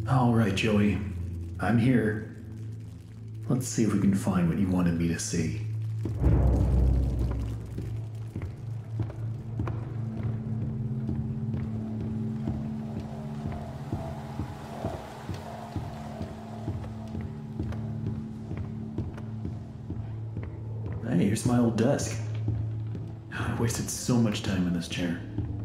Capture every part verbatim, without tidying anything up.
All right, Joey. I'm here. Let's see if we can find what you wanted me to see. Hey, here's my old desk. I wasted so much time in this chair.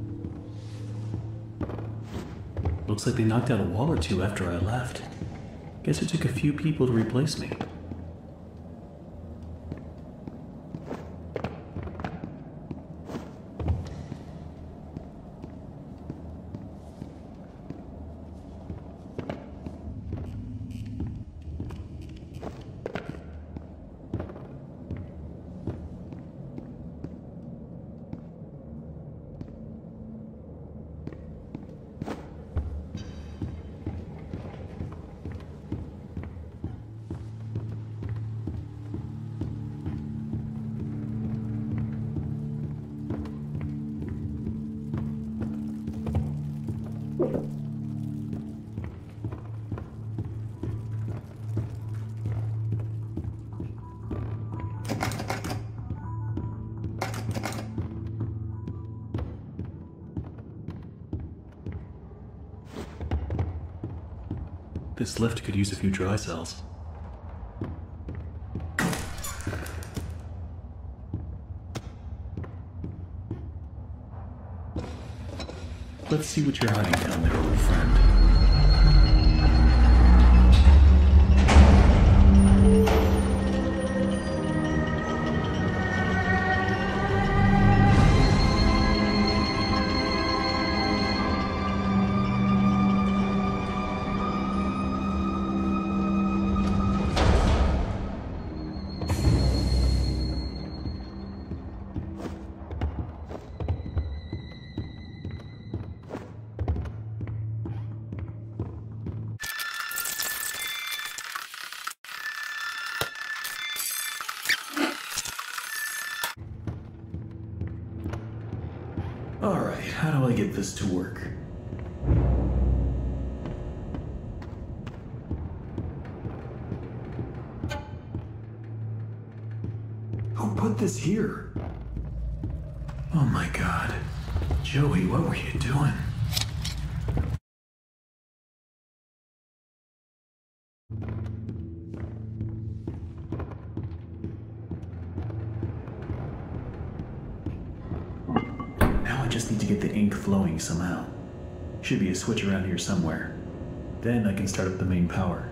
Looks like they knocked out a wall or two after I left. Guess it took a few people to replace me. This lift could use a few dry cells. Let's see what you're hiding down there, old friend. Alright, how do I get this to work? Who put this here? Oh my god. Joey, what were you doing? I just need to get the ink flowing somehow. Should be a switch around here somewhere. Then I can start up the main power.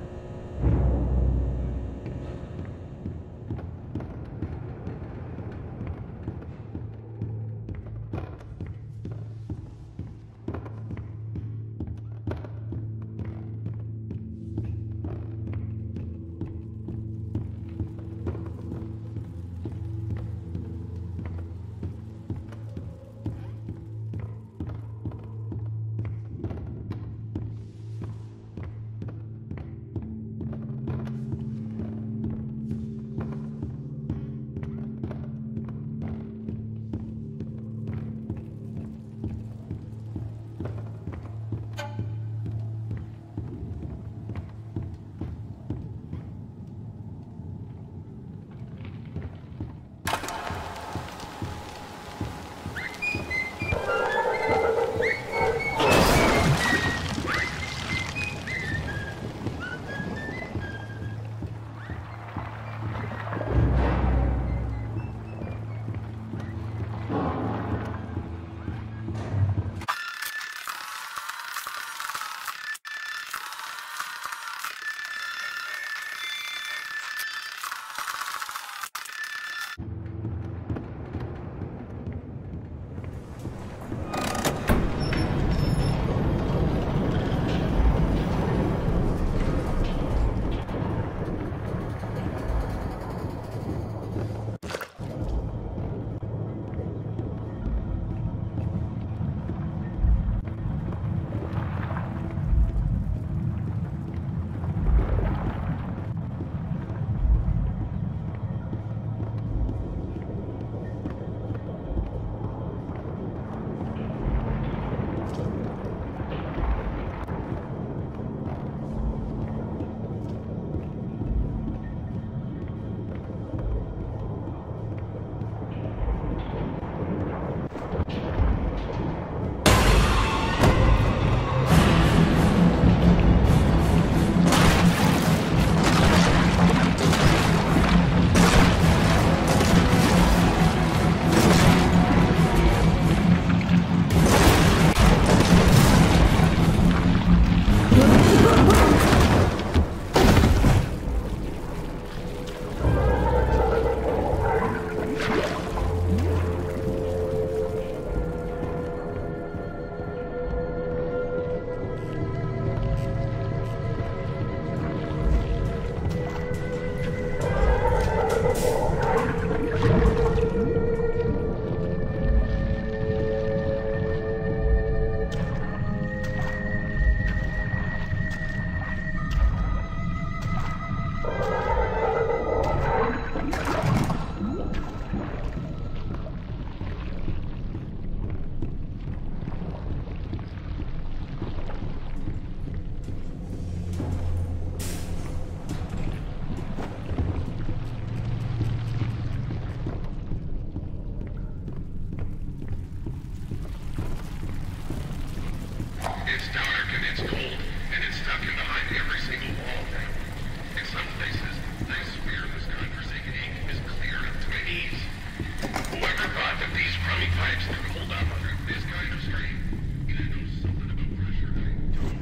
It's dark and it's cold, and it's stuck in behind every single wall. In some places, I swear this godforsaken ink is clear up to my knees. Whoever thought that these crummy pipes could hold up under this kind of strain? I know something about pressure I don't.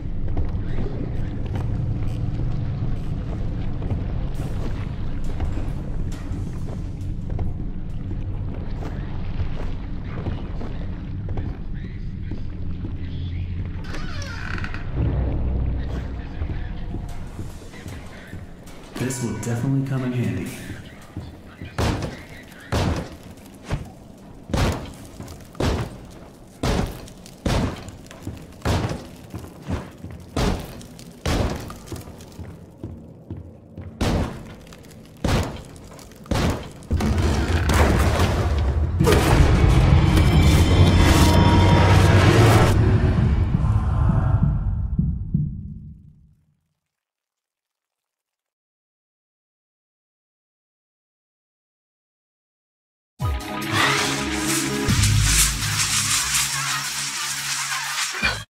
This will definitely come in handy.